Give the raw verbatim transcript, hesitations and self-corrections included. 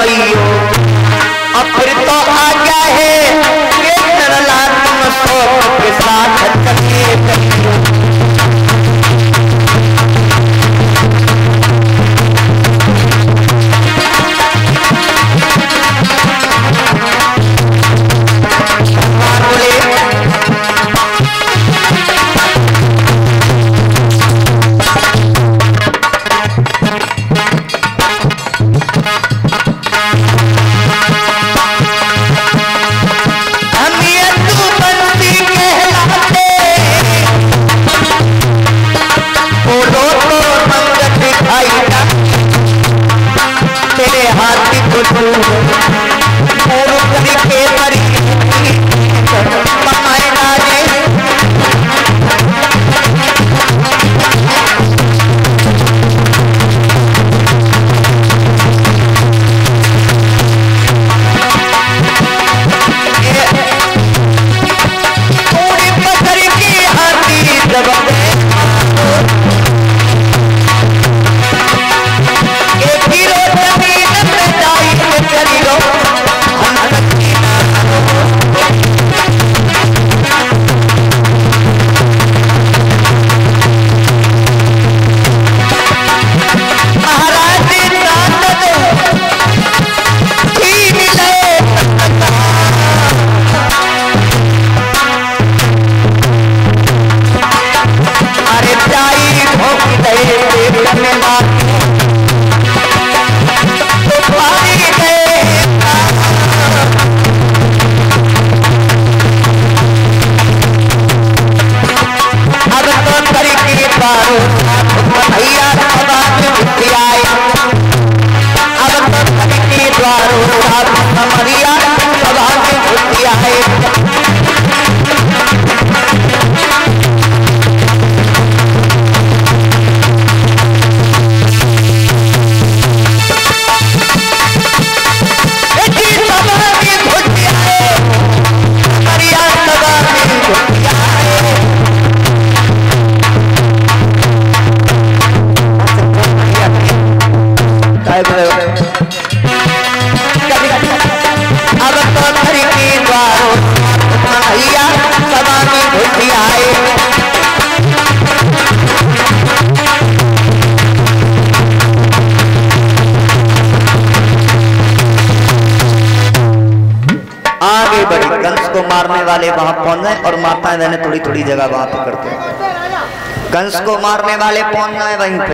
मैयो अब फिर तो आ गया है ये नरला तुम सो के साथ चलिए कहियो। कंस को मारने वाले वहां पहुंचे और माताएं बहने थोड़ी थोड़ी जगह वहां पकड़ते हैं। कंस को मारने वाले पहुंच गए वहीं पे।